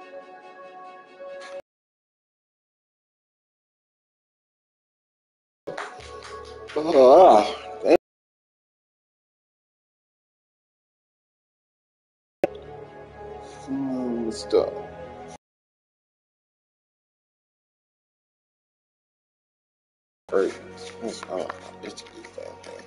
Ah, stuff. Right. It's a good thing.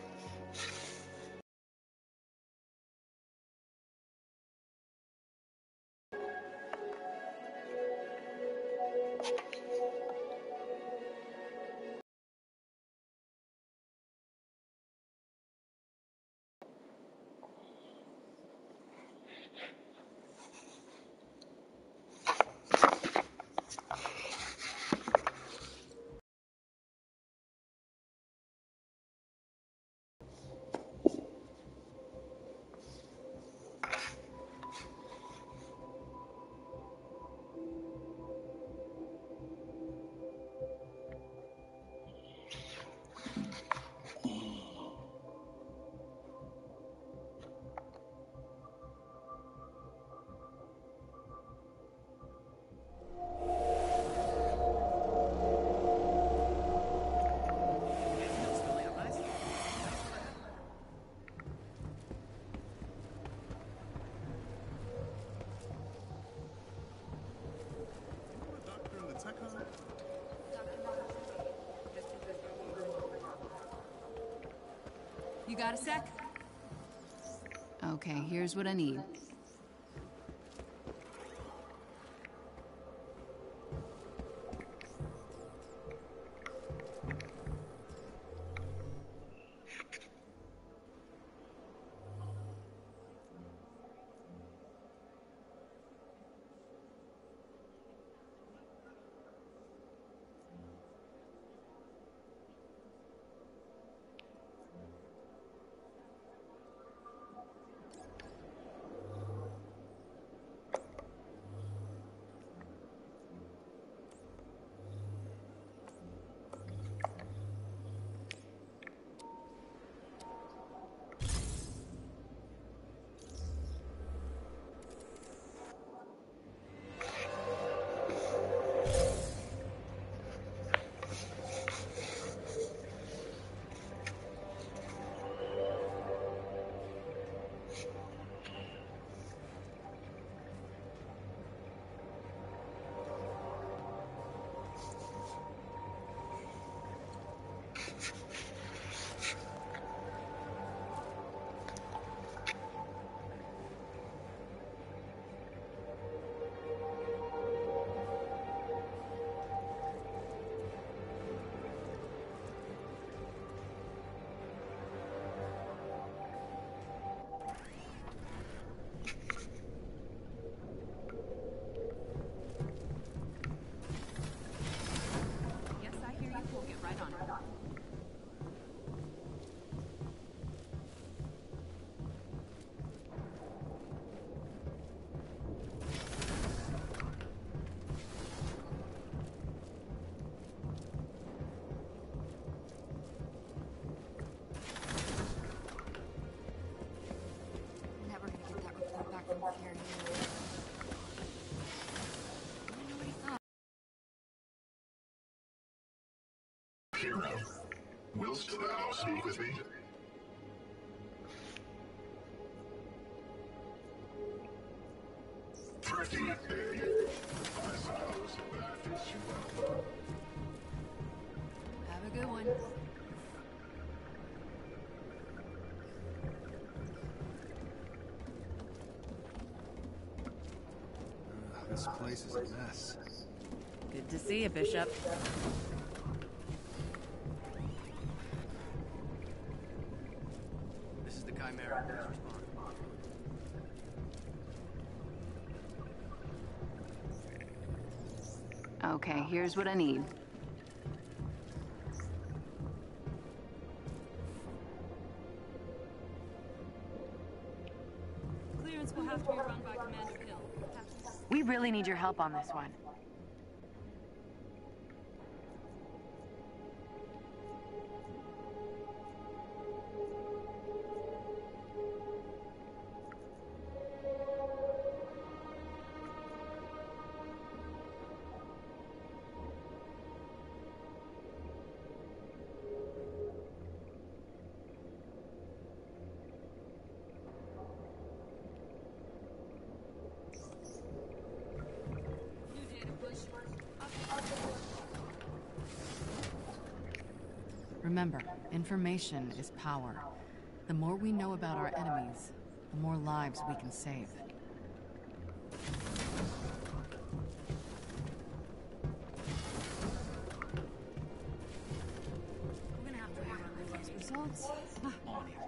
You got a sec? Okay, here's what I need. Yes, I hear you. We'll get right on it. Never gonna get that report back from Carrie. Will Stillhouse speak with me? Thrifty, I suppose that fits you well. Have a good one. This place is a mess. Good to see you, Bishop. This is the Chimera. Please respond. Okay, here's what I need. Clearance will have to be run by Commander Hill. We really need your help on this one. Remember, information is power. The more we know about our enemies, the more lives we can save. We're gonna have to rerun those results. On it.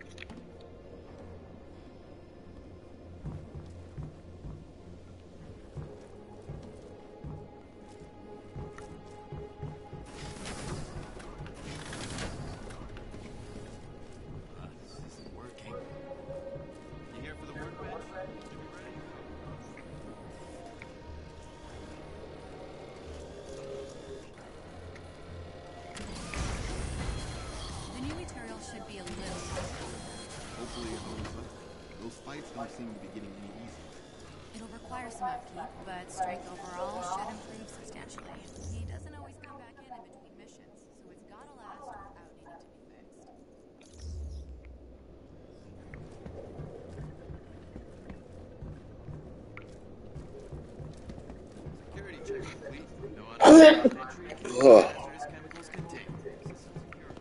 This isn't working. You here for the workbench? You ready? The new material should be a little tougher. Hopefully it holds up. Those fights don't seem to be getting any easier. It'll require some upkeep, but strength overall should improve substantially. He doesn't always come back in between missions, so it's gotta last without needing to be fixed. Security check complete. No unauthorized entry. Hazardous chemicals contained. System secure.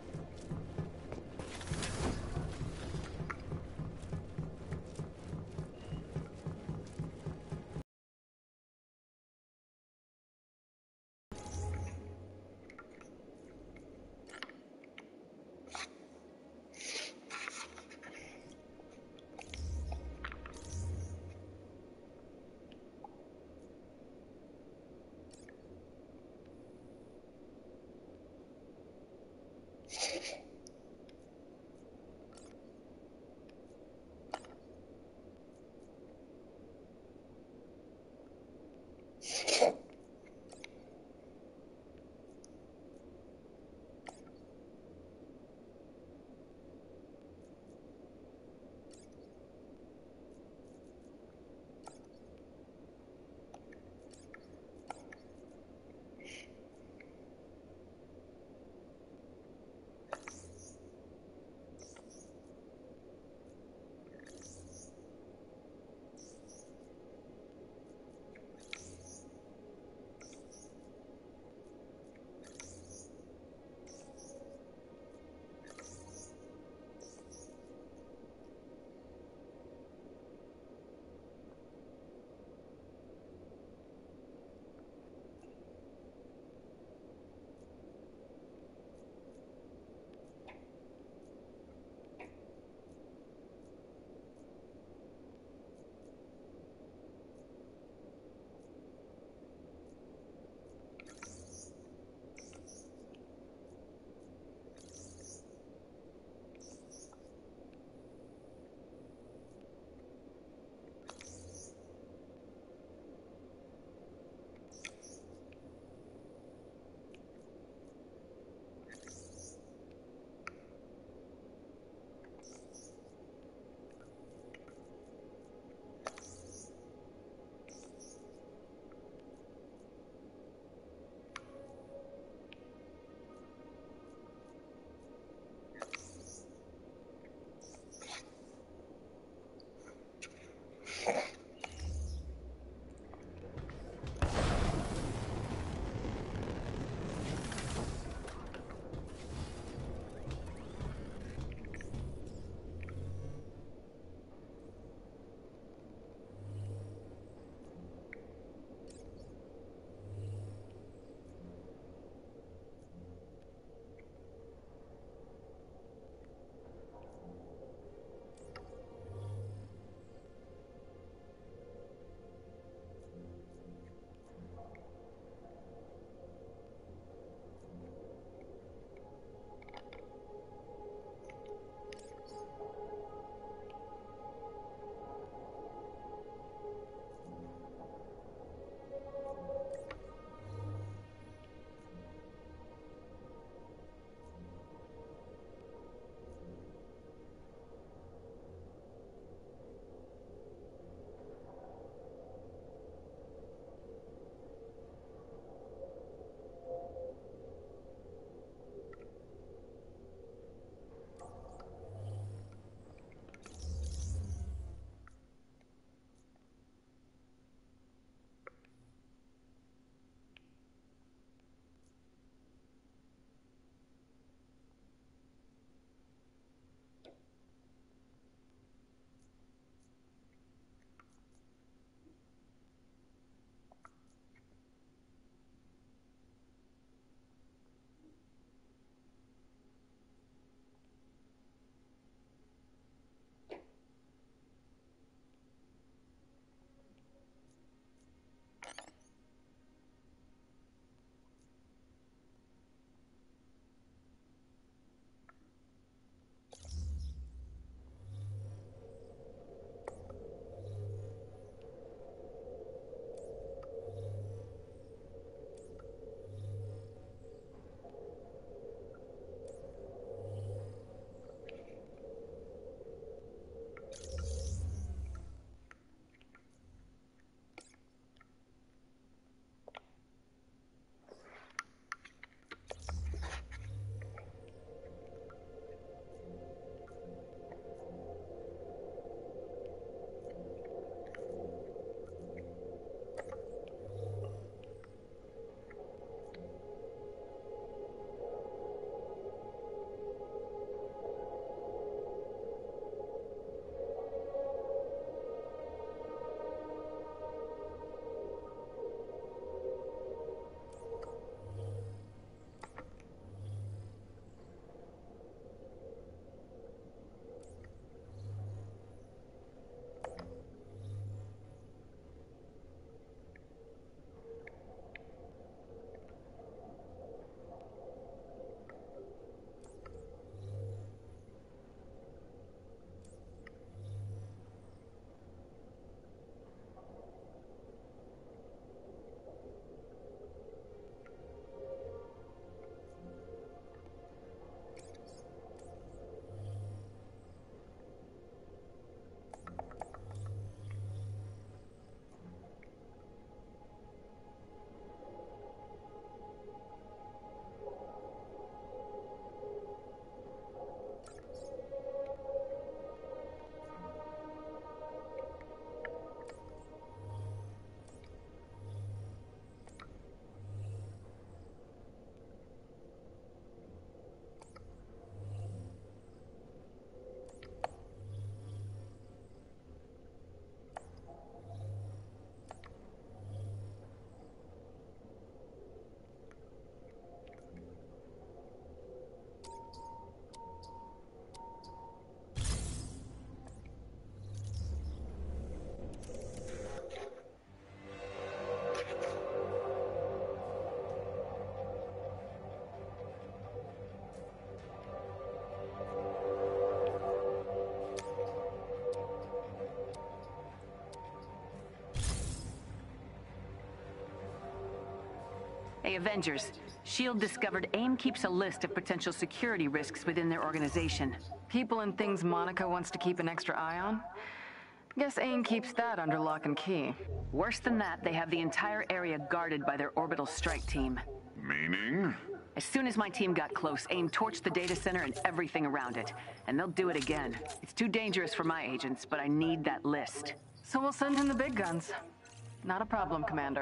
Hey, Avengers. S.H.I.E.L.D. discovered AIM keeps a list of potential security risks within their organization. People and things Monica wants to keep an extra eye on? Guess AIM keeps that under lock and key. Worse than that, they have the entire area guarded by their orbital strike team. Meaning? As soon as my team got close, AIM torched the data center and everything around it. And they'll do it again. It's too dangerous for my agents, but I need that list. So we'll send in the big guns. Not a problem, Commander.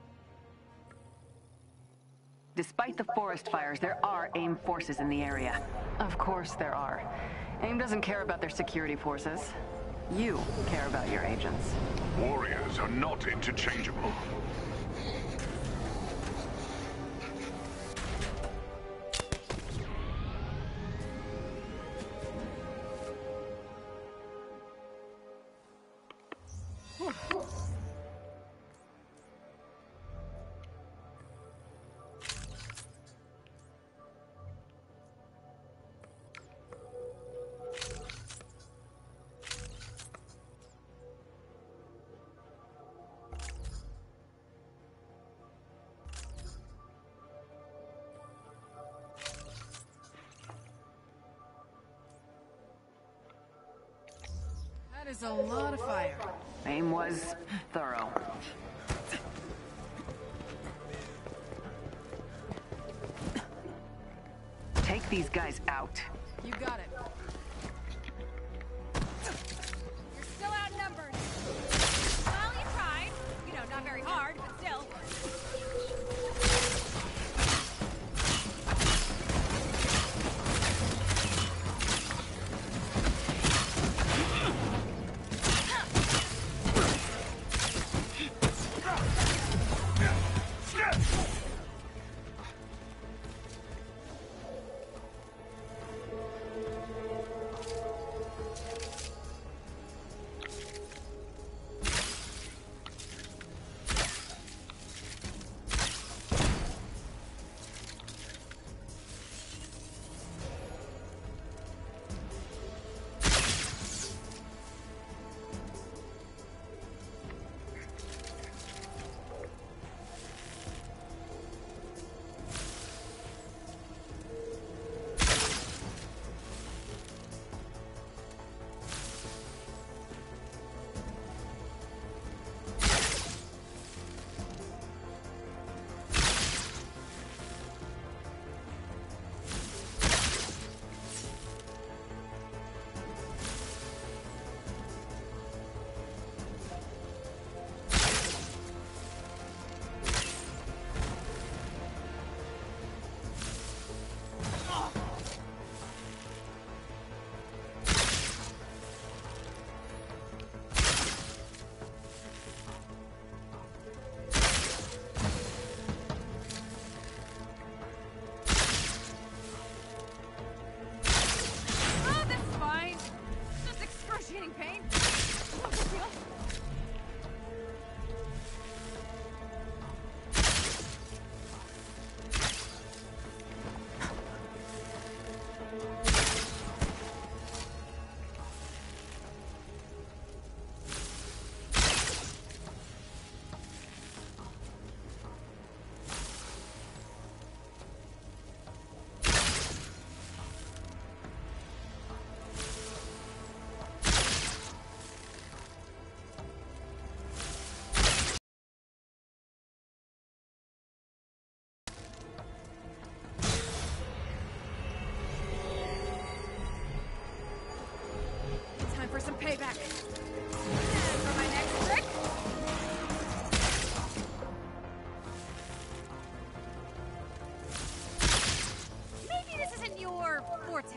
Despite the forest fires, there are AIM forces in the area. Of course there are. AIM doesn't care about their security forces. You care about your agents. Warriors are not interchangeable. That is a lot of fire. AIM was thorough. Take these guys out. You got it. You're still outnumbered. Well, you tried. You know, not very hard, but still. Pain? No big deal. Time for some payback. And for my next trick. Maybe this isn't your forte.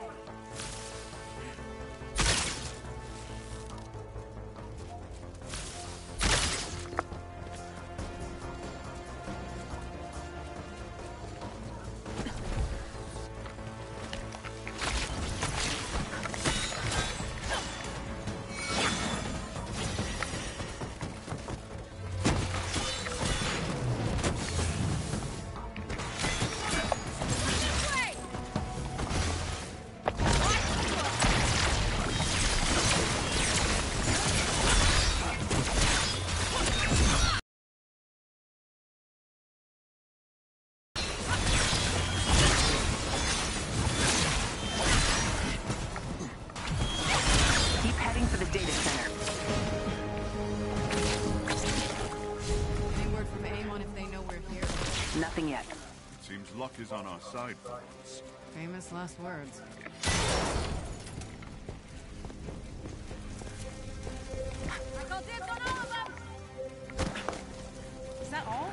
luck is on our side for once. Famous last words. I call dibs on all of them! Is that all?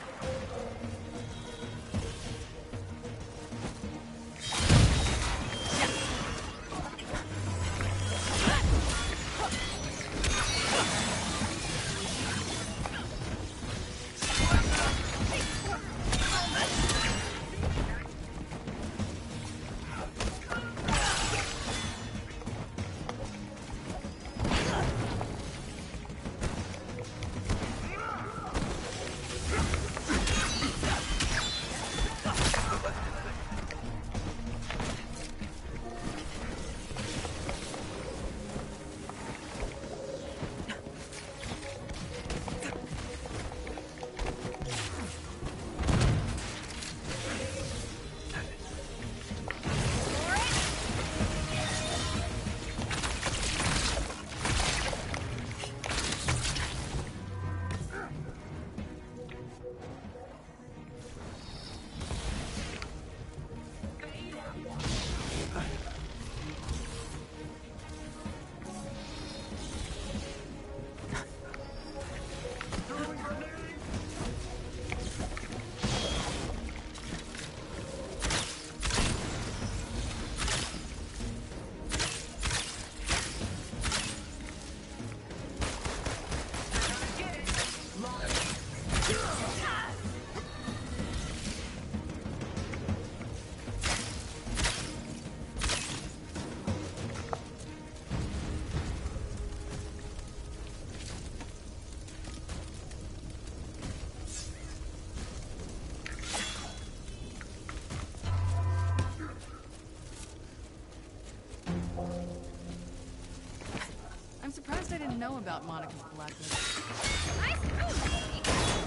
I'm surprised I didn't know about Monica's blacklist. Nice food!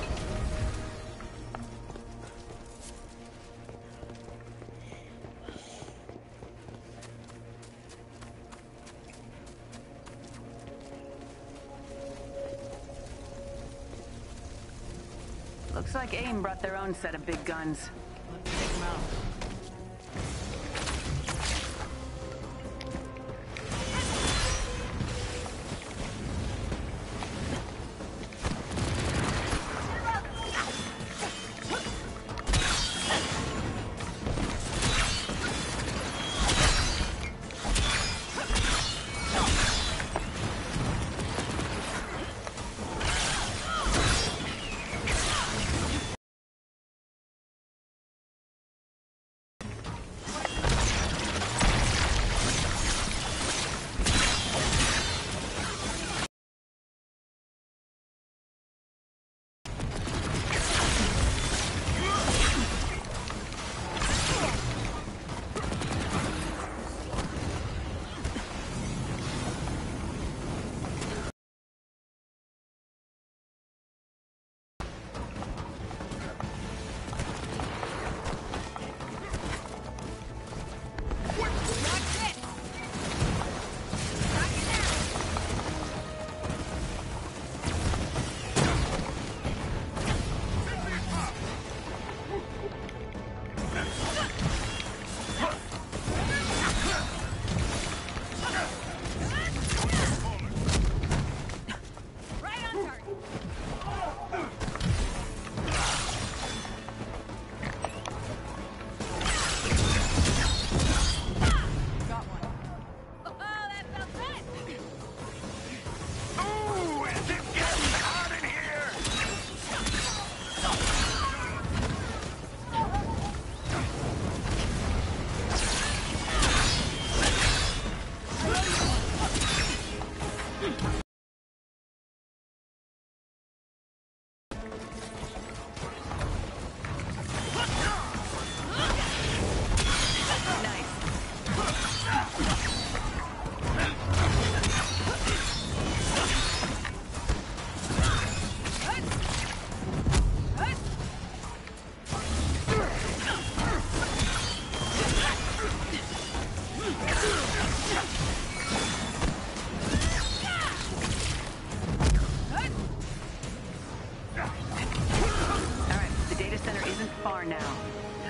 Looks like AIM brought their own set of big guns. Let's take them out.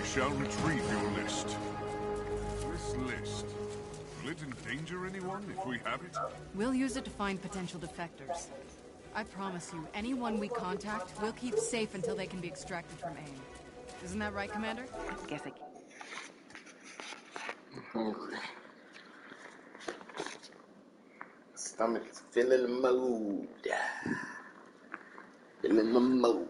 shall retrieve your list. This list, will it endanger anyone if we have it? We'll use it to find potential defectors. I promise you, anyone we contact, we'll keep safe until they can be extracted from AIM. Isn't that right, Commander? Guess I... I'm hungry. Stomach is feeling the mood. Feeling the mood.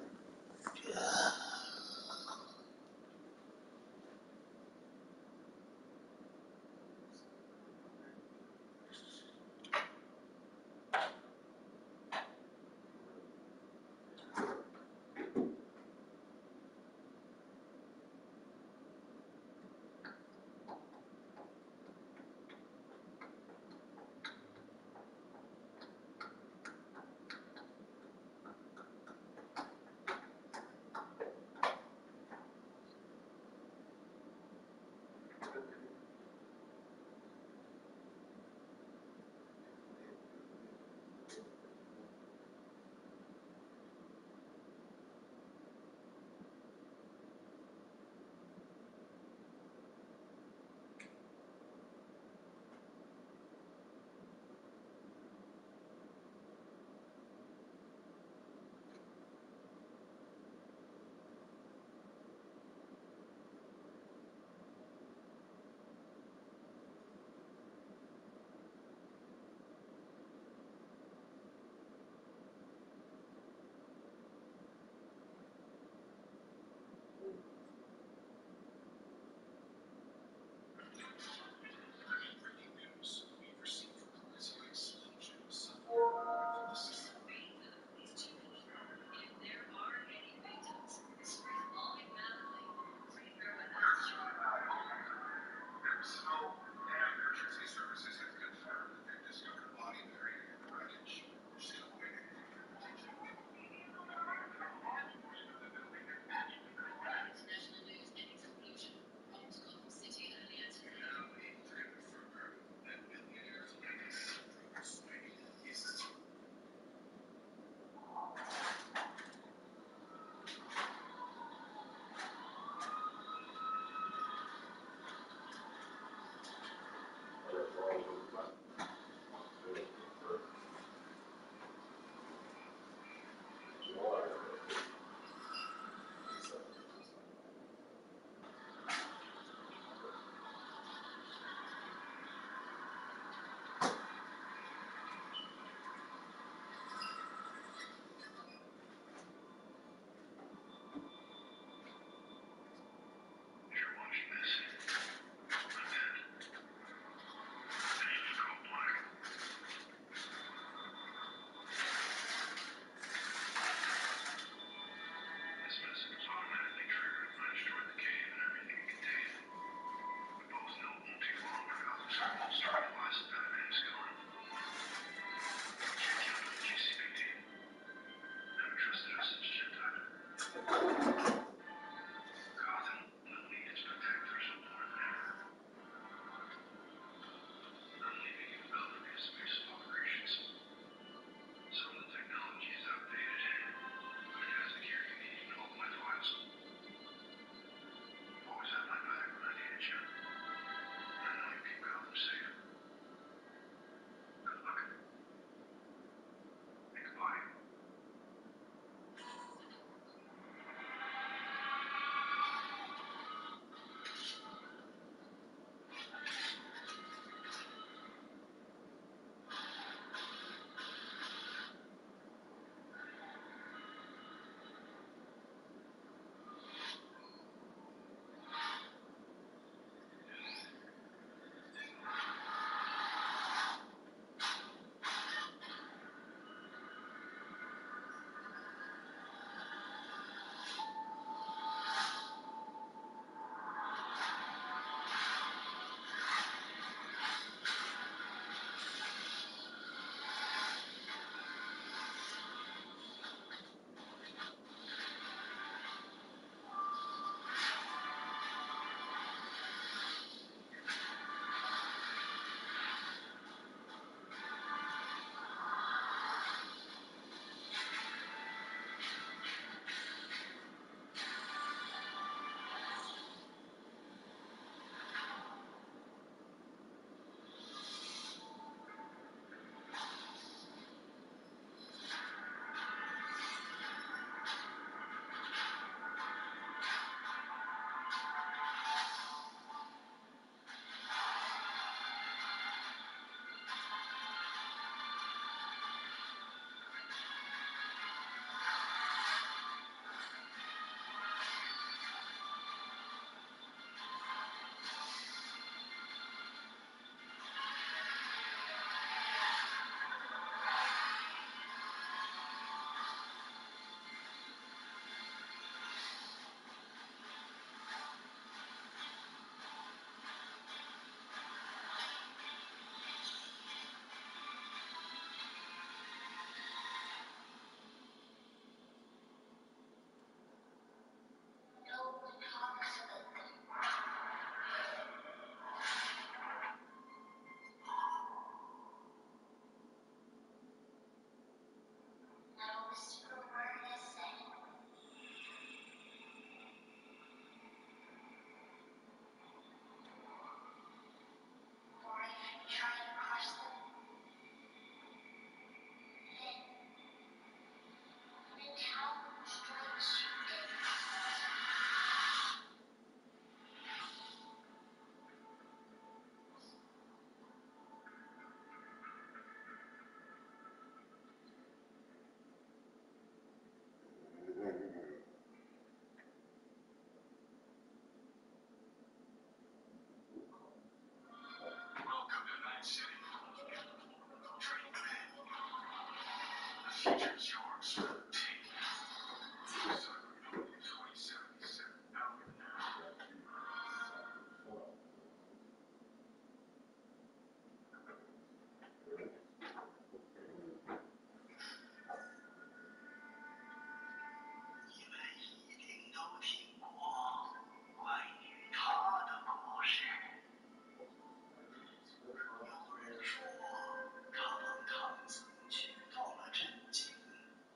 有人说，他帮唐僧取到了真经。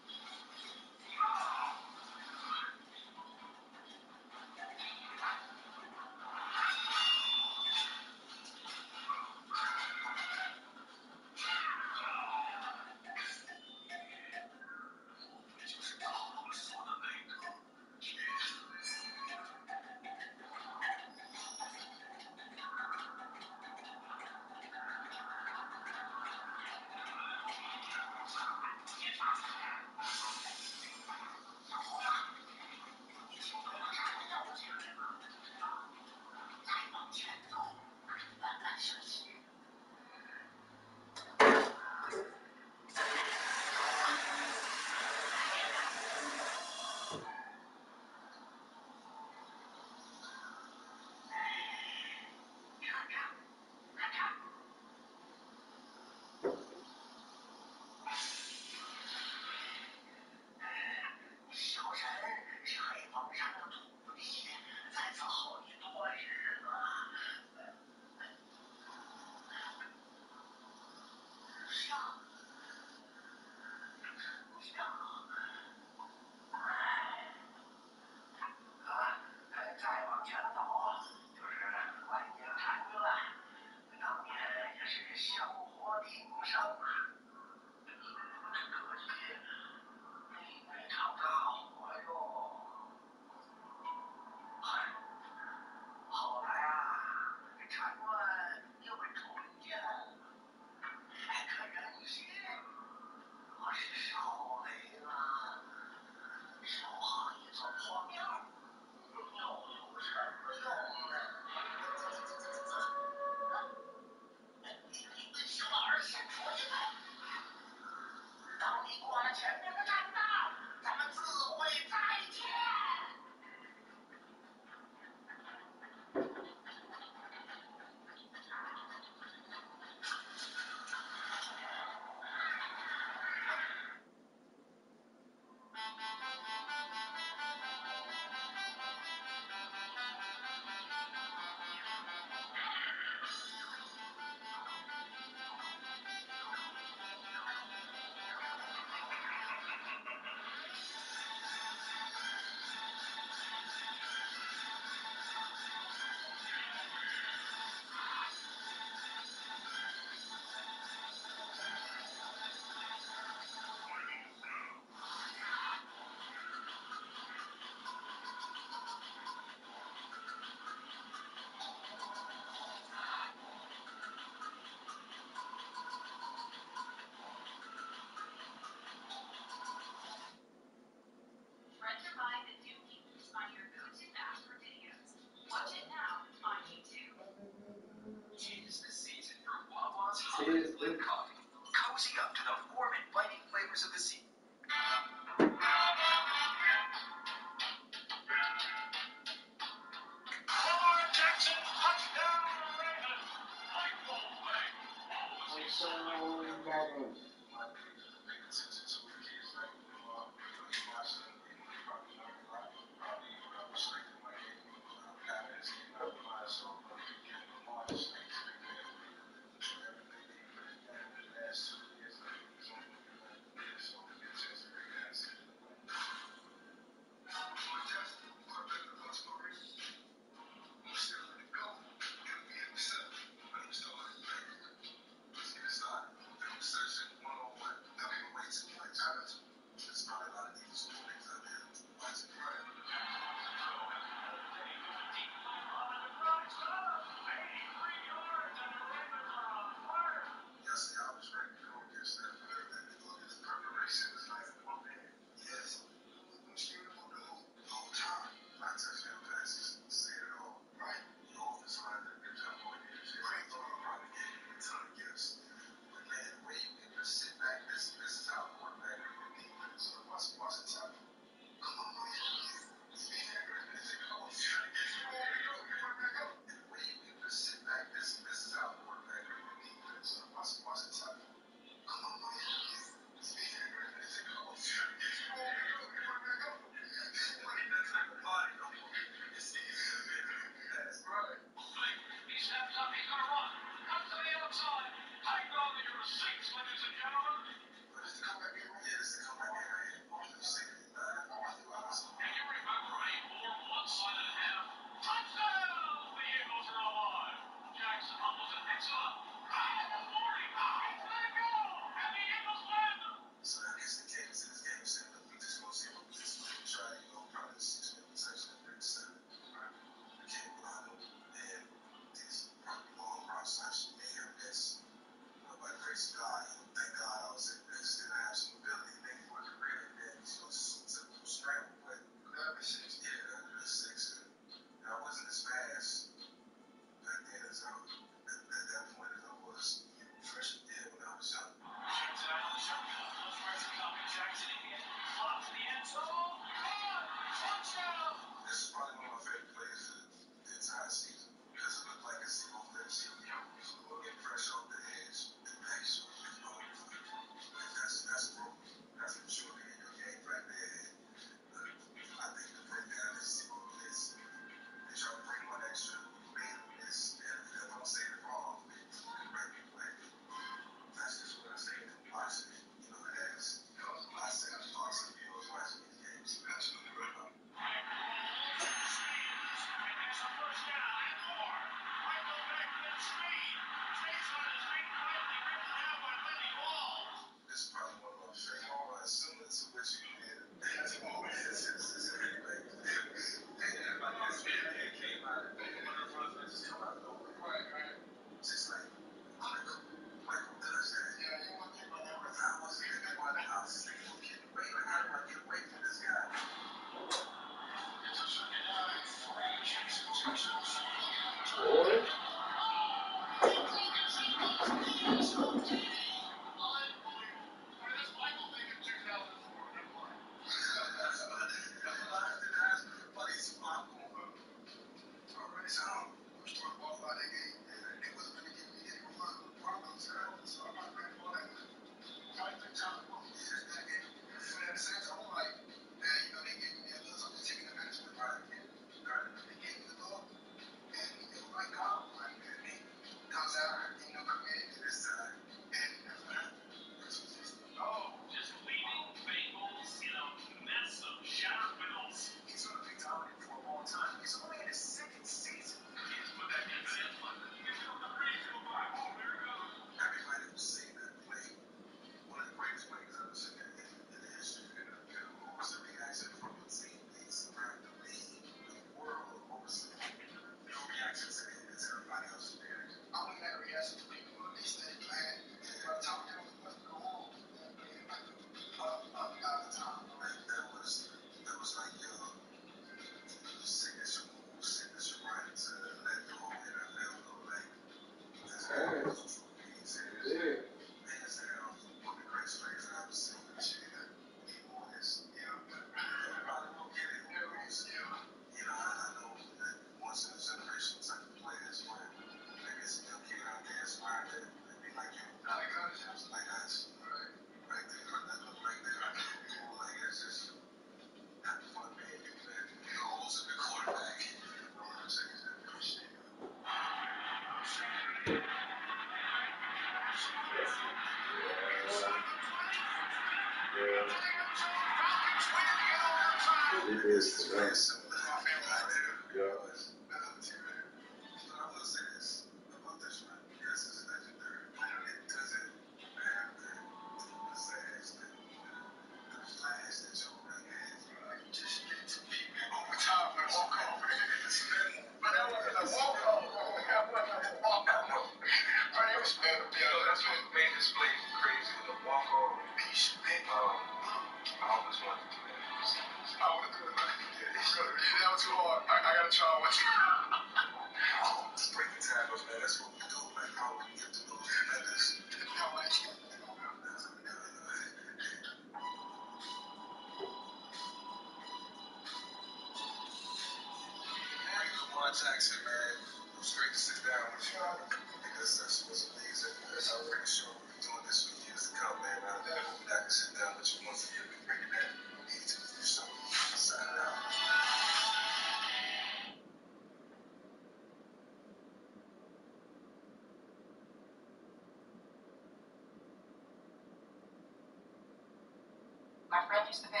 My friend used to pay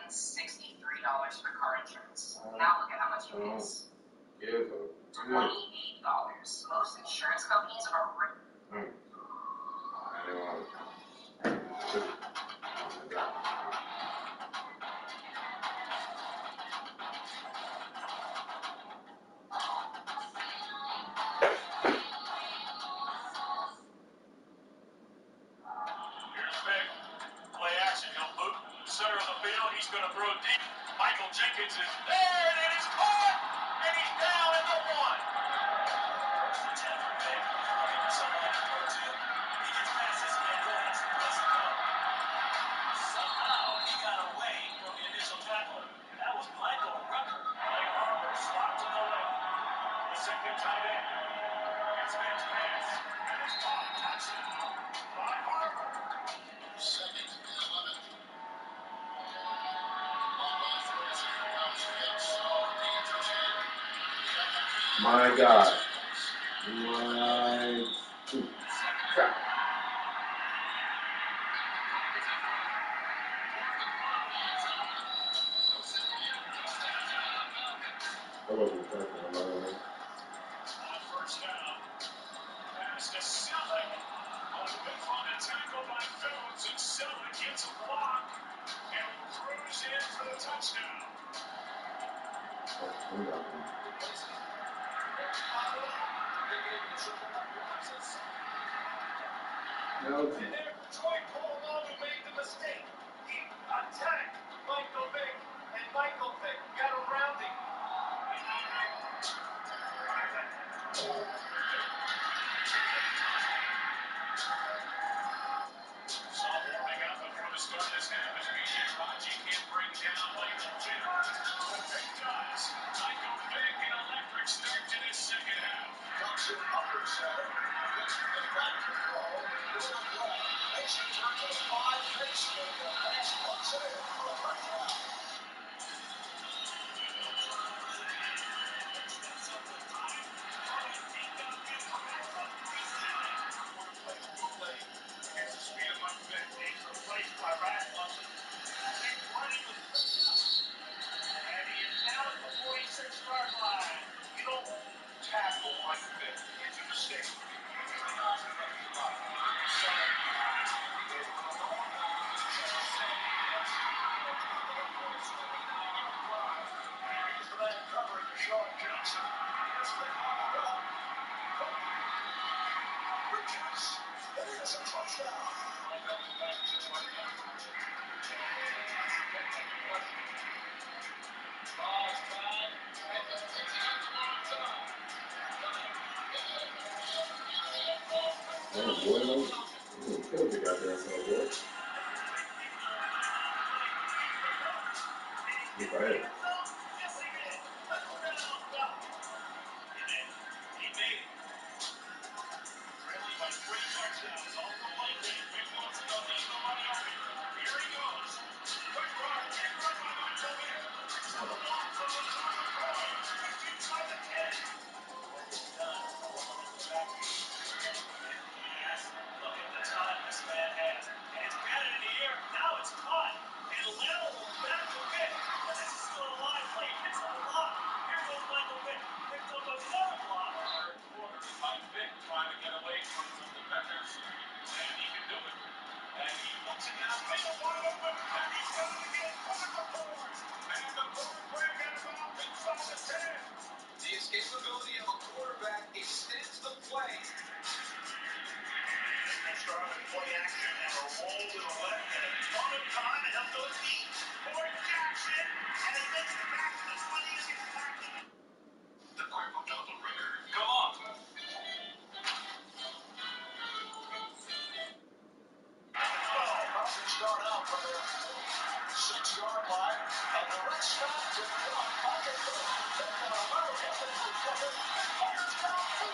$163 for car insurance. Now look at how much he pays. $28. Most insurance companies are Jenkins is there, and it is caught, and he's down at the one. He gets past this man, that's the best come. Somehow he got away from the initial tackler. That was Michael Rucker. Like Harper slopped to the left. The second tight end. It's Ben's pass, and it's caught. Touchdown by Harper. Second and 11. My God. My crap. I wasn't talking about it. On first down, pass to Selleck. On a whip on a tackle by Phillips, and Selleck gets a block and will cruise in for the touchdown. No. And there, Troy Polamalu made the mistake. He attacked Michael Vick, and Michael Vick got around him. Jackson. Yes, they are. Richards. There's a touchdown. Oh, bueno. Creo que got there for a bit. If I had. Look at the time this man has. And he's got it in the air. Now it's caught. And Leno back to Vick. This is still a live play. Picks up a block. Here goes Michael Vick. Picks up another block. Third quarter. Mike Vick trying to get away from some defenders. And he can do it. And he looks it down. Middle wide open. And he's got it again. Back to Ford. And the quarterback got him out inside the 10. The escapability of a quarterback extends the play. Started with play action and a roll to the left and a ton of time and up to his feet. For Jackson, and he makes it back to the 20 as he's attacking it. The Cuervo double rigger. Come on. About to start out from the 6-yard line. A direct snap to block by the coach. America takes the cover. Fires downfield.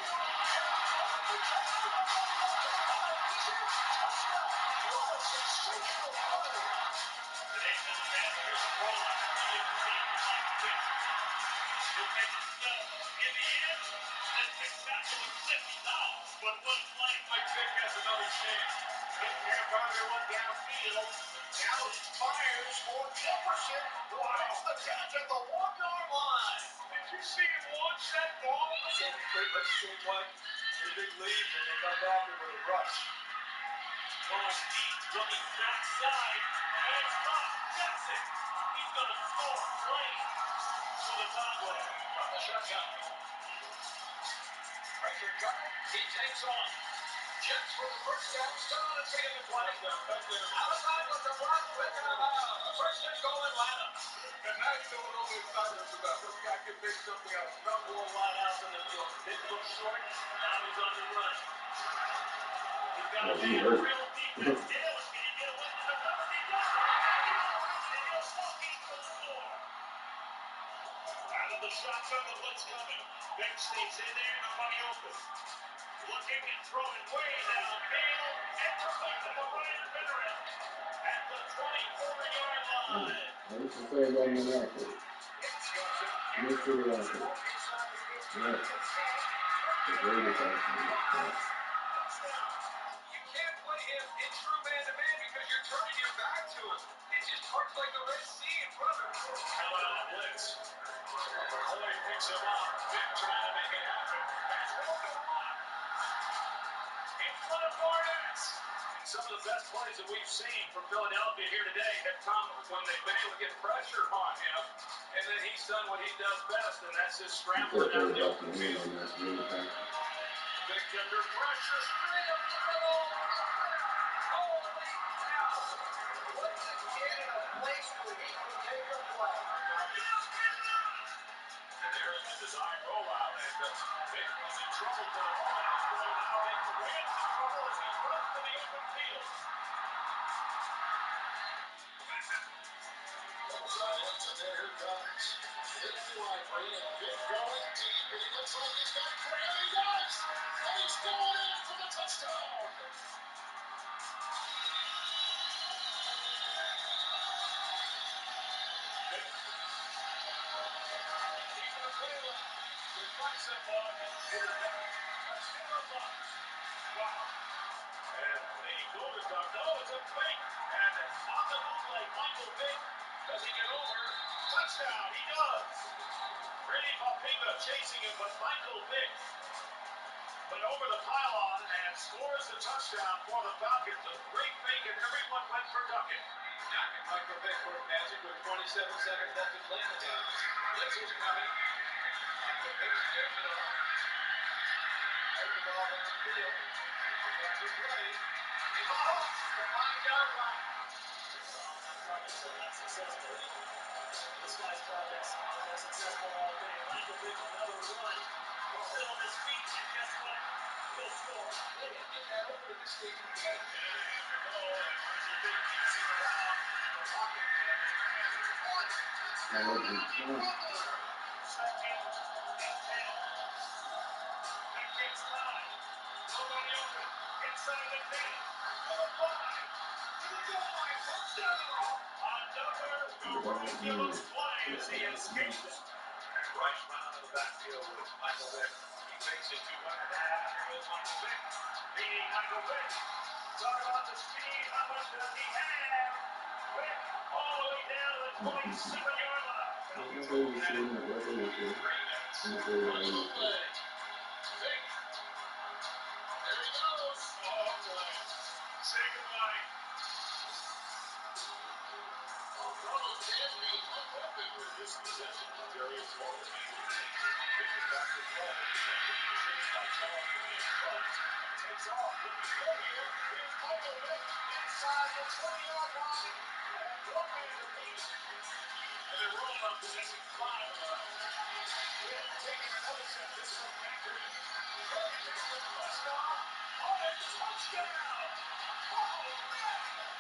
But one play, Mike Vick has another chance. He can't find everyone downfield. Now he fires for Jefferson. Wow. The catch at the 1-yard line. Did you see him launch that ball? It pretty much seemed like a big lead, and they come back with a rush. Going deep, looking backside, and it's not Jackson. He's going to score lane to the Conway from the shotgun. Pressure coming. He takes off. Jets for the first down. Still on his feet in the play. Outside with the block. Picking him out. First and goal Atlanta. And now you know what all the excitement is about. This guy can make something out of number one wideouts in the field. Didn't look short. Now he's on the run. He's got to be a real defense. Dallas, can he get away from the cover? He does. And he'll walking for the score. Out of the shotgun, the blitz coming. Vick stays in there, nobody open. Looking and throwing way downfield. And complete to the Ryan Veteran at the 24-yard line. This is very well monopoly. Mystery Rocket. Yeah. The greatest actually. You can't play him in true man-to-man because you're turning your back to him. It just parts like the Red Sea in front of him. Coming on the blitz. Boy picks him up. Vick trying to make it happen. That's broken off. In front of Barnett. And some of the best plays that we've seen from Philadelphia here today have come when they've been able to get pressure on him. And then he's done what he does best, and that's his scrambling down the open field. Vick under pressure, straight up the middle. Holy cow. What's a kid in a place where he can take a play? And there's the design rollout, and Vick was in trouble for the moment. He's going to now make the Rams in trouble as he runs to the open field. And there he comes. It's likely, and Vick going deep, and he looks like he's got it, and he does! And he's going in for the touchdown! Vick. Keeping the play alive. With bicep on, touchdown Bucks. Wow. And the goal is done. No, it's a fake. And on the bootleg, Michael Vick, does he get over? Touchdown, he does. Brady Papinga chasing him, but Michael Vick went over the pylon and scores the touchdown for the Falcons. A great fake, and everyone went for Duckett. Michael Vick worked magic with 27 seconds left to play in the game. Blitz is coming. This guy's projects have been successful all day. Michael Vick, another run. He's still on his feet, and guess what? He'll score. They hit him that over at this stage of the game. After goal, and Michael Vick keeps him around. The pocket and his hands is caught. Second and 10. Vick gets time. Nobody open. Inside the 10. To the 5. To the goal line. Touchdown. Another miraculous play as he escapes it. And right round in the backfield with Michael Vick. He fakes it to Webber. Here's Michael Vick. Leading Michael Vick. Talk about the speed. How much does he have? Vick all the way down to the 27-yard line. Falcons hold that 3 minutes. Final play. Vick. There he goes. Oh, play. Say goodbye. Ronald can be unopened with this possession. Darius Morgan. Vick is back to throw. Chased by Charles Green. Runs. Takes off. Looking good here. Here's Michael Vick inside the 20-yard line. And one man to beat. And they're rolling on possession 5 of Vick taking another set. This from Macri. Going to the touchdown. Oh, and touchdown. Oh, man.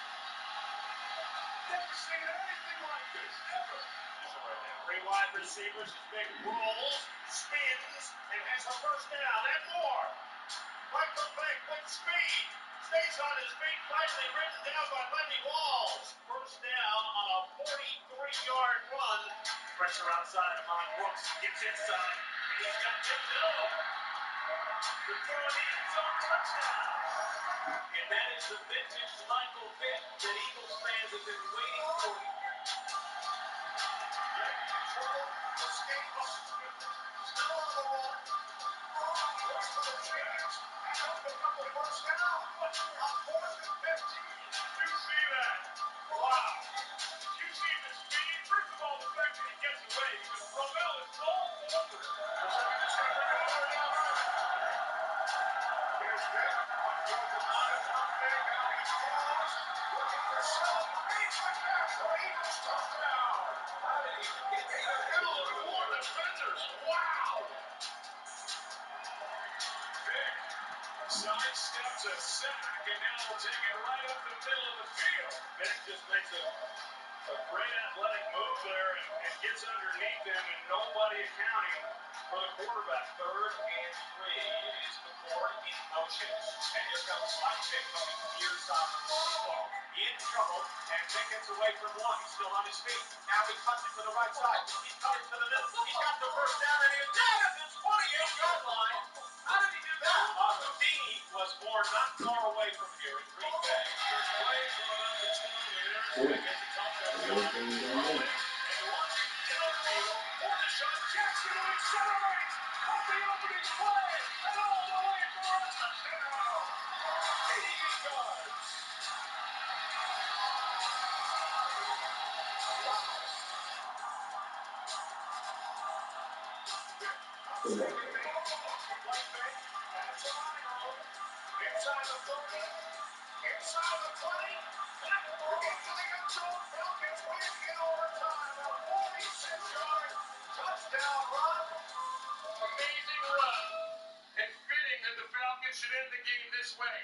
Never seen anything like this, ever. Three wide receivers, his big rolls, spins, and has a first down and more. Michael Vick with speed. Stays on his feet, finally written down by Lenny Walls. First down on a 43-yard run. Pressure outside of Mont Brooks. Gets inside, and he's got Jim Miller. The throw in the end zone touchdown. And that is the vintage Michael Vick that Eagles fans have been waiting for. Vick in trouble, escapes, still on the run, looks for the change, and up a couple first down, a 4th and 15. You see that? Wow. You see the speed? First of all, the fact that he gets away, because Romel is all over it. Here's Vick. Throws it on his front leg, now he throws, looking for Shelton, beats the tackle, Eagles touchdown. How did he get in the middle of 4 defenders? Wow. Vick sidesteps a sack, and now will take it right up the middle of the field. Vick just makes a great athletic move there and gets underneath him, and nobody accounting for the quarterback. 3rd and 3. It is the 4 in motion. And here comes Mike Vick coming near side of the football. In trouble, and Vick gets away from one. He's still on his feet. Now he cuts it to the right side. He's cutting to the middle. He's got the first down, and he's down at the 28-yard line. How did he do that? Houdini was more not far away from here in Green Bay. There's plays going up the tunnel there. Vick gets a touchdown. Rolling and launching downfield for the shot. Jackson who accelerates off the opening play and all the way for a touchdown. 88 yards. Inside the 30, inside the 20, back into the end zone. Falcons win in overtime. A 46-yard touchdown run. Amazing run. And fitting that the Falcons should end the game this way.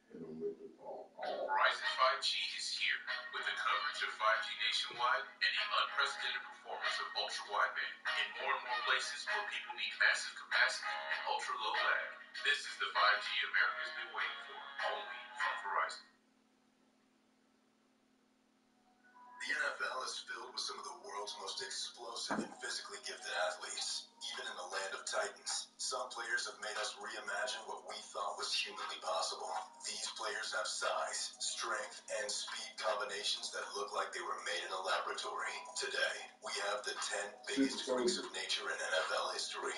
Verizon 5G is here with the coverage of 5G nationwide and the unprecedented performance of ultra-wideband in more and more places where people need massive capacity and ultra-low lag. This is the 5G America's been waiting for, only from Verizon. The NFL is filled with some of the world's most explosive and physically gifted athletes. Even in the land of titans, some players have made us reimagine what we thought was humanly possible. These players have size, strength, and speed combinations that look like they were made in a laboratory. Today, we have the 10 biggest freaks of nature in NFL history.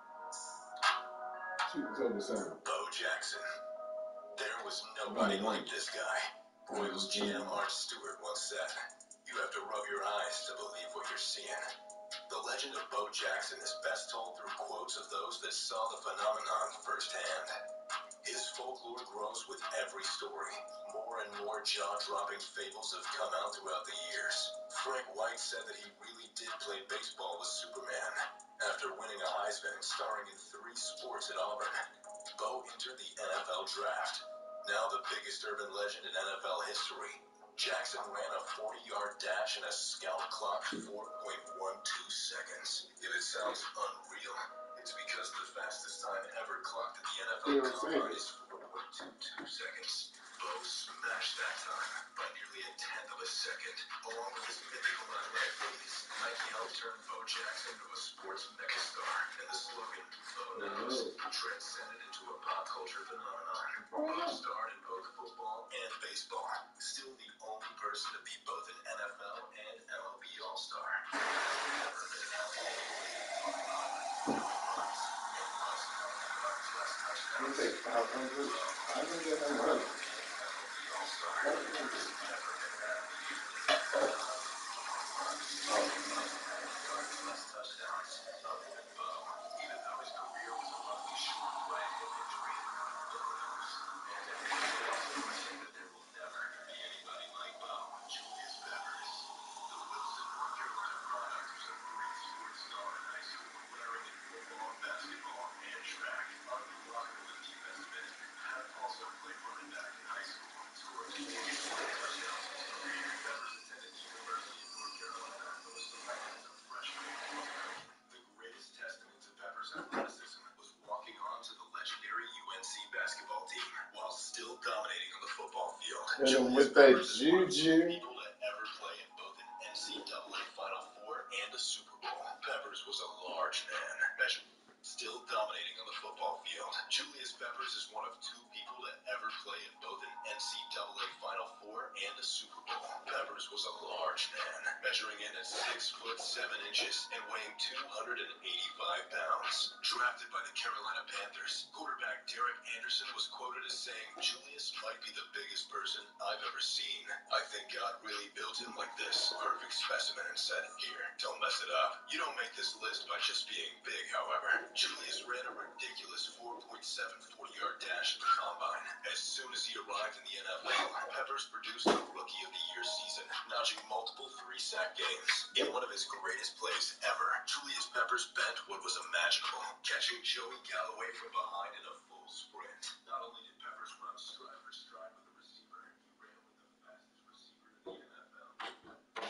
Bo Jackson. There was nobody like this guy. Royals GM Art Stewart once said, "You have to rub your eyes to believe what you're seeing." The legend of Bo Jackson is best told through quotes of those that saw the phenomenon firsthand. His folklore grows with every story. More and more jaw-dropping fables have come out throughout the years. Frank White said that he really did play baseball with Superman. After winning a Heisman and starring in 3 sports at Auburn, Bo entered the NFL draft. Now the biggest urban legend in NFL history. Jackson ran a 40-yard dash in a scout clocked 4.12 seconds. If it sounds unreal, it's because the fastest time ever clocked at the NFL Combine is 4.22 seconds. Bo smashed that time by nearly a tenth of a second. Along with his mythical athletic abilities, Nike helped turn Bo Jackson into a sports megastar, and the slogan, Bo Knows, transcended into a pop culture phenomenon. Bo starred in both football and baseball, still the only person to be both an NFL and MLB All-Star. Never been an athlete You take 500. I don't get that money. athleticism was walking on to the legendary UNC basketball team while still dominating on the football field. And with that juju. People to ever play in both an NCAA Final Four and a Super Bowl. Peppers was a large man, still dominating on the football field. Julius Peppers is one of 2 people to ever play in both an NCAA Final Four and a Super Bowl. Peppers was a large man, measuring in at 6 foot 7 inches and weighing 285 pounds. Drafted by the Carolina Panthers, quarterback Derek Anderson was quoted as saying, "Julius might be the biggest person I've ever seen. I think God really built him like this. Perfect specimen," and said, "Here, don't mess it up. You don't make this list by just being big, however." Julius ran a ridiculous 4.7 40-yard dash at the Combine. As soon as he arrived in the NFL, Peppers produced a Rookie of the Year season, notching multiple 3-sack games. In one of his greatest plays ever, Julius Peppers bent what was imaginable, catching Joey Galloway from behind in a full sprint. Not only did Peppers run stride for stride with the receiver, he ran with the fastest receiver in the NFL.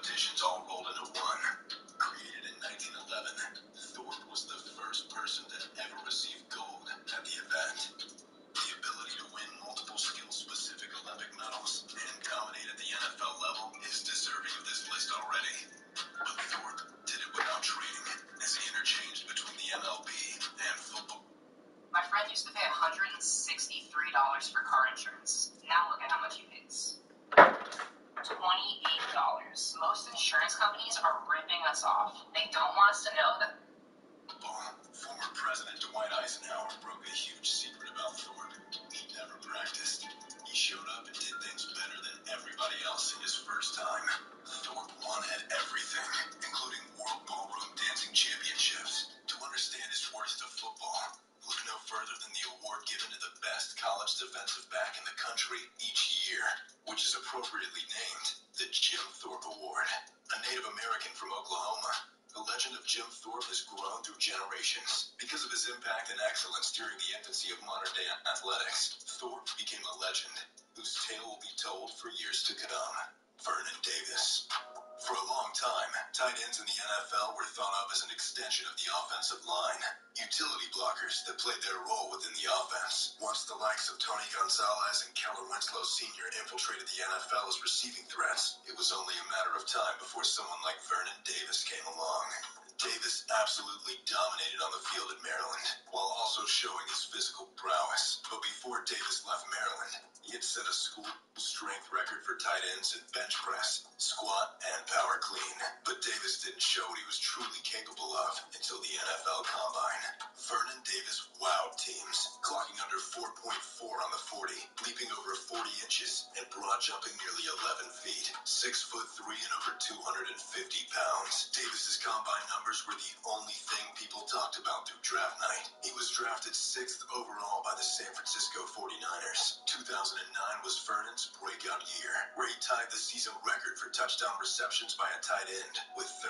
competitions all rolled into one. Created in 1911, Thorpe was the first person to ever receive gold at the event. The ability to win multiple skill-specific Olympic medals and dominate at the NFL level is deserving of this list already. But Thorpe did it without training, as he interchanged between the MLB and football. My friend used to pay $163 for car insurance. Now look at how much he pays. $28. Most insurance companies are ripping us off. They don't want us to know that. Former President Dwight Eisenhower broke a huge secret about Thorpe. He never practiced. He showed up and did things better than everybody else in his first time. Thorpe won at everything, including World Ballroom Dancing Championships. To understand his worth to football, look no further than the award given to the best college defensive back in the country each year, which is appropriately named the Jim Thorpe Award. A Native American from Oklahoma, the legend of Jim Thorpe has grown through generations. Because of his impact and excellence during the infancy of modern-day athletics, Thorpe became a legend whose tale will be told for years to come. Vernon Davis. For a long time, tight ends in the NFL were thought of as an extension of the offensive line, utility blockers that played their role within the offense. Once the likes of Tony Gonzalez and Keller Winslow Sr. infiltrated the NFL as receiving threats, it was only a matter of time before someone like Vernon Davis came along. Davis absolutely dominated on the field at Maryland, while also showing his physical prowess. But before Davis left Maryland, he had set a school strength record for tight ends in bench press, squat, and power clean. But Davis didn't show what he was truly capable of until the NFL Combine. Vernon Davis wowed teams, clocking under 4.4 on the 40, leaping over 40 inches, and broad jumping nearly 11 feet. 6'3" and over 250 pounds. Davis's combine numbers were the only thing people talked about through draft night. He was drafted 6th overall by the San Francisco 49ers. 2009 was Vernon's breakout year, where he tied the season record for touchdown receptions by a tight end with 13.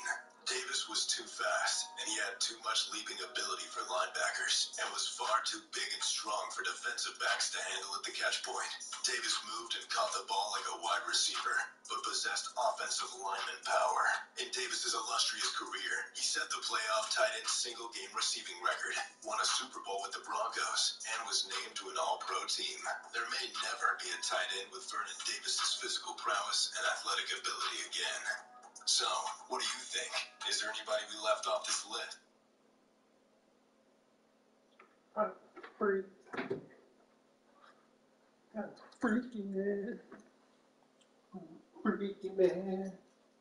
Davis was too fast, and he had too much leaping ability for linebackers, and was far too big and strong for defensive backs to handle at the catch point. Davis moved and caught the ball like a wide receiver, but possessed offensive lineman power. In Davis's illustrious career, he set the playoff tight end single-game receiving record, won a Super Bowl with the Broncos, and was named to an all-pro team. There may never be a tight end with Vernon Davis's physical prowess and athletic ability again. So, what do you think? Is there anybody we left off this list? Freaky man. Freaky man.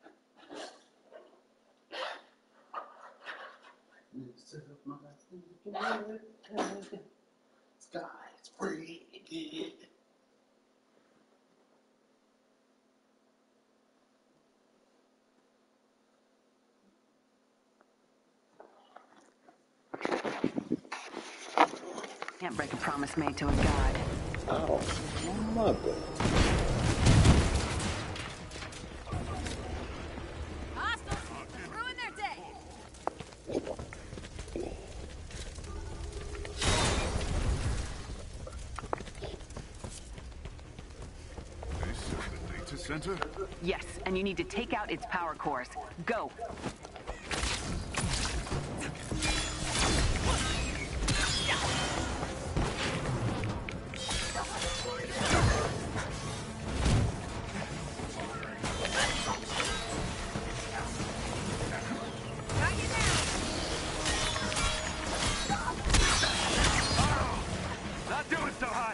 Sky's freaky. Can't break a promise made to a god. Oh, mother. Hostiles! Ruin their day! This is the data center? Yes, and you need to take out its power cores. Go! Not doing so hot!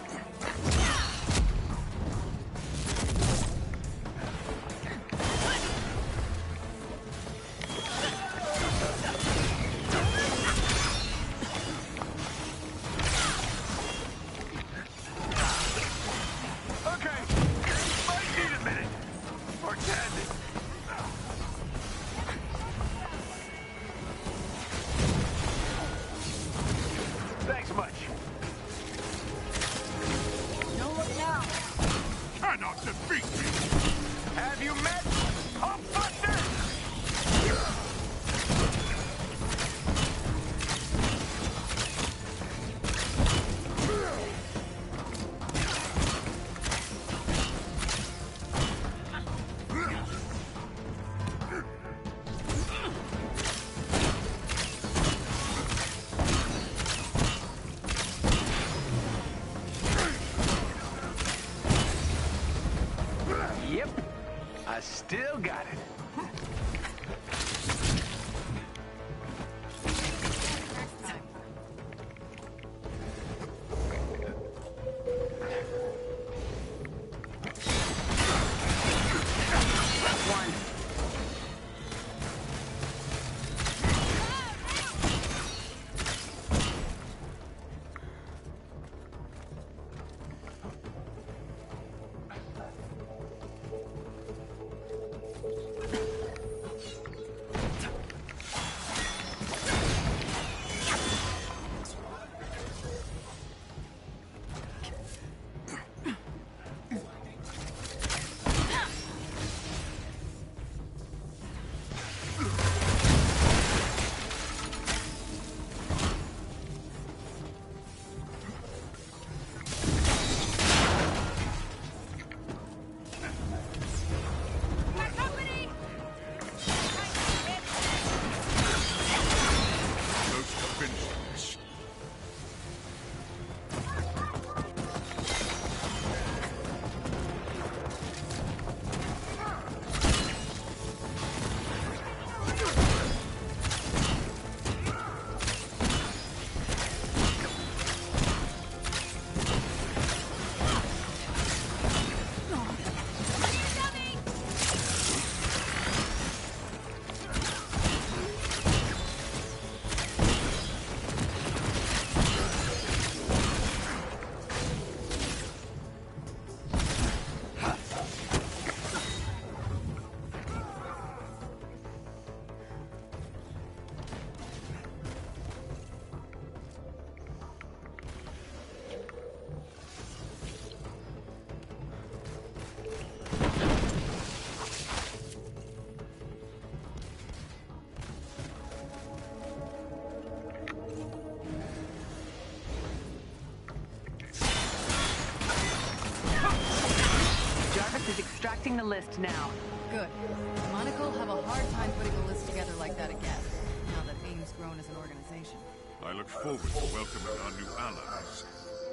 Posting the list now. Good. Monaco will have a hard time putting a list together like that again, now that AIM's grown as an organization. I look forward to welcoming our new allies.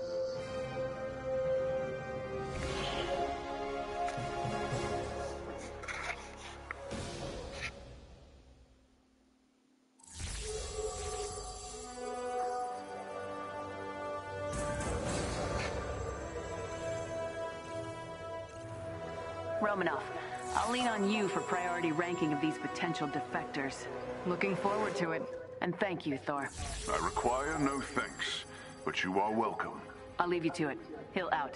Romanoff, I'll lean on you for priority ranking of these potential defectors. Looking forward to it. And thank you, Thor. I require no thanks, but you are welcome. I'll leave you to it. Hill out.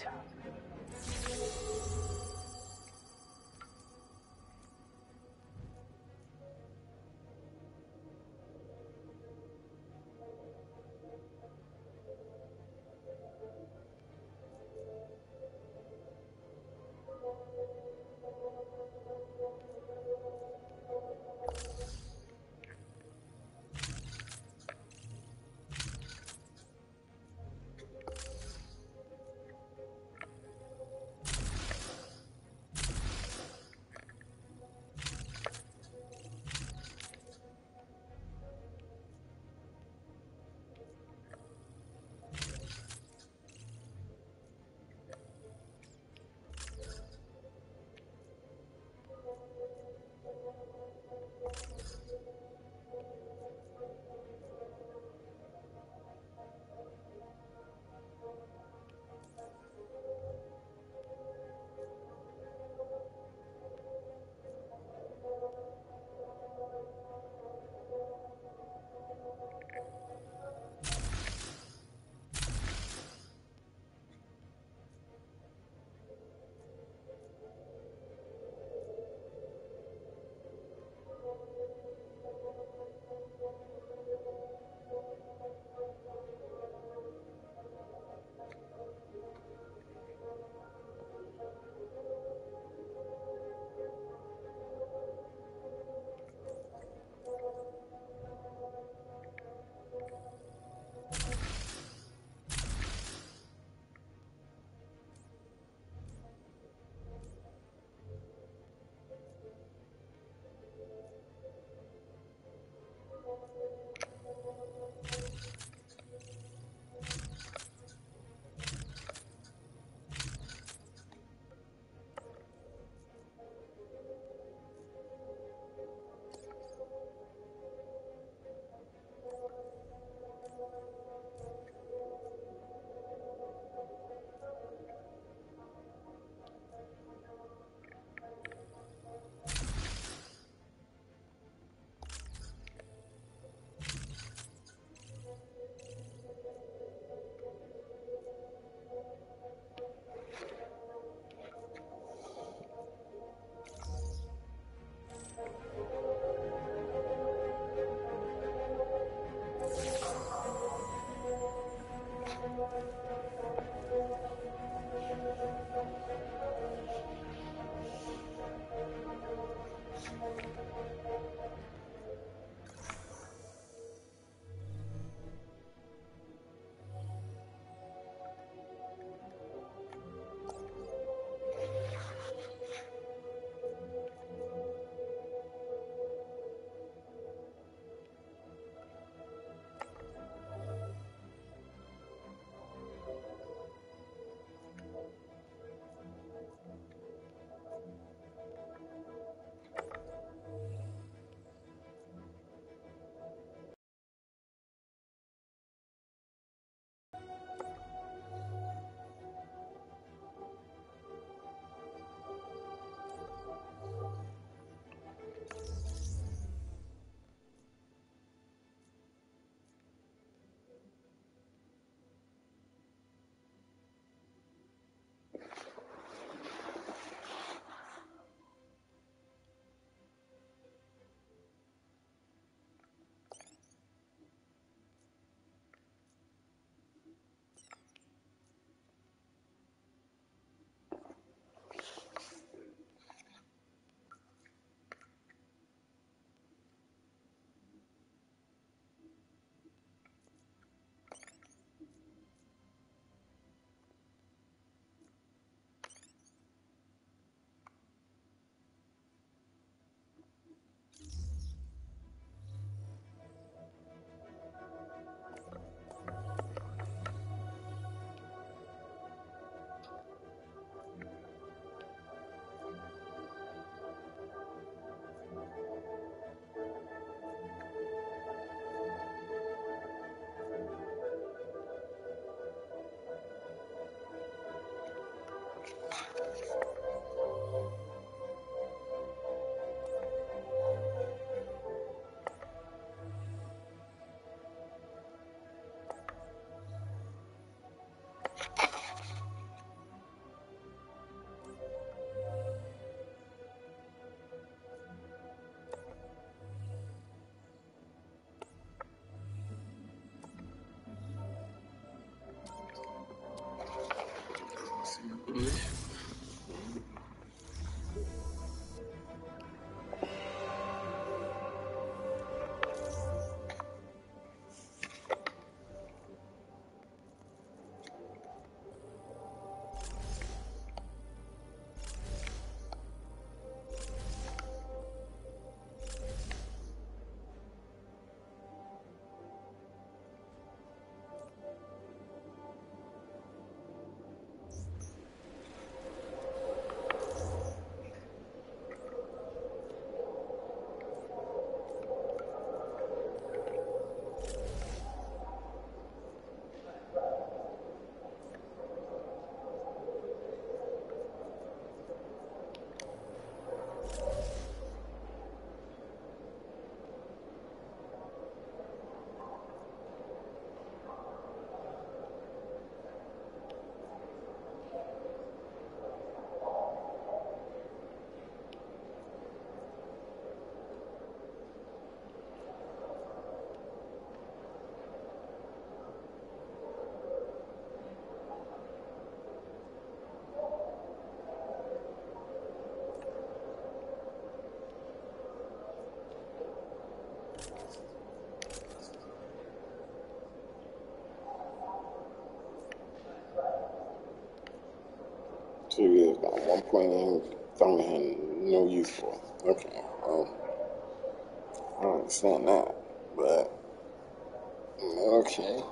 2 years now. 1 point in, don't have no use for. Okay, well, I don't understand that, but okay.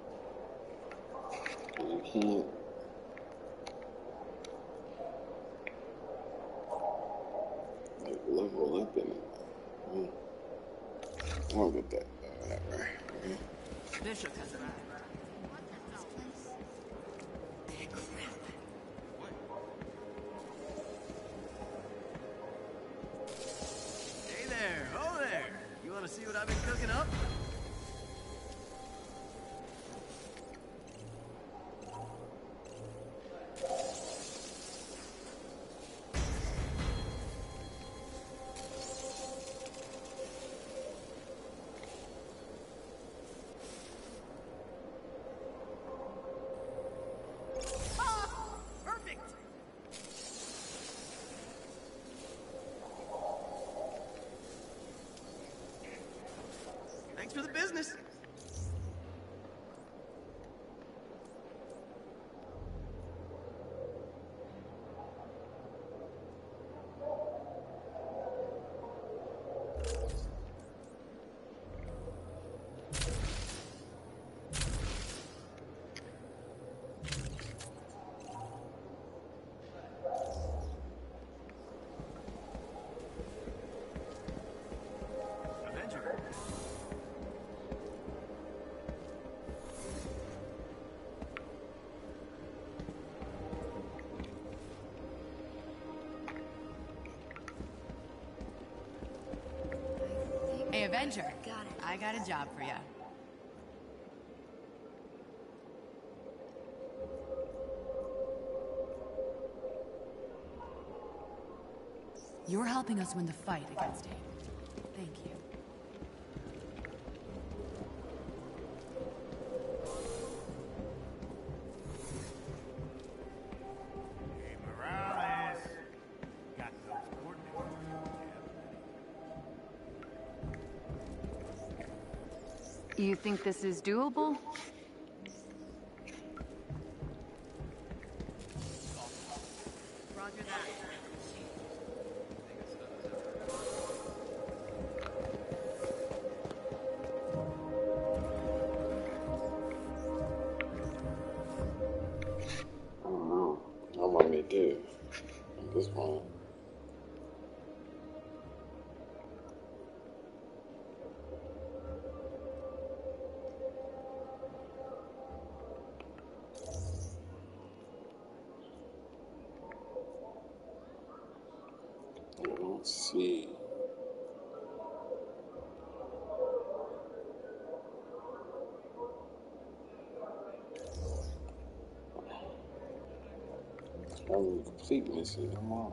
You can't. Like, level up in it. I don't get that. Whatever. Okay. Bishop has arrived. This place? What? Hey there! Oh there! You want to see what I've been cooking up? Perfect! Thanks for the business. Avenger. Hey, Avenger. Got it. I got a job for you. You're helping us win the fight against him. Thank you. Hey, Morales. Got those coordinates. You think this is doable? Roger that. I don't know. I want me to do at this point. I don't see. I'm complete mission. Come on.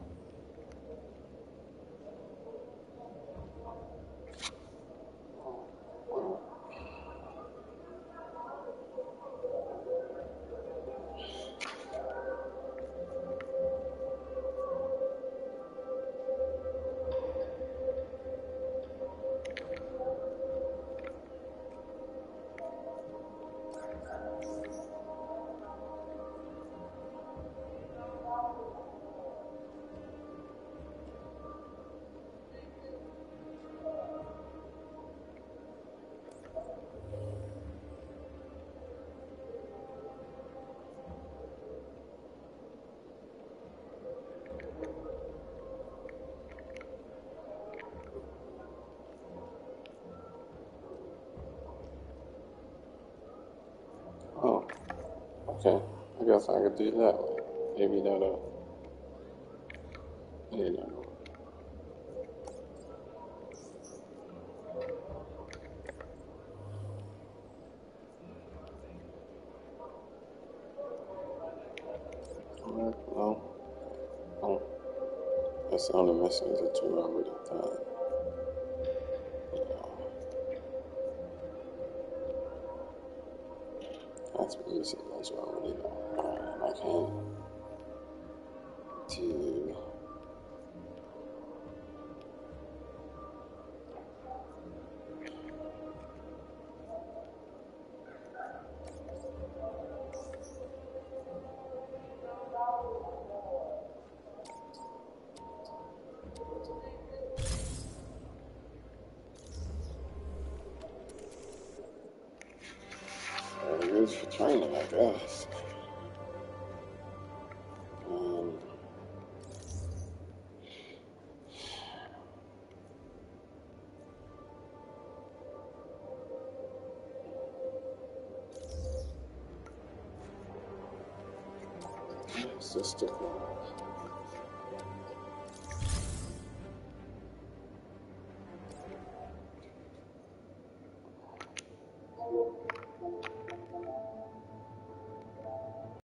Oh, okay. I guess I could do that way. Maybe that'll. You know. No. Oh, that's the only mission that you already done. Yeah. That's the mission that you already done. Alright, I can't do. training, I guess. Sister.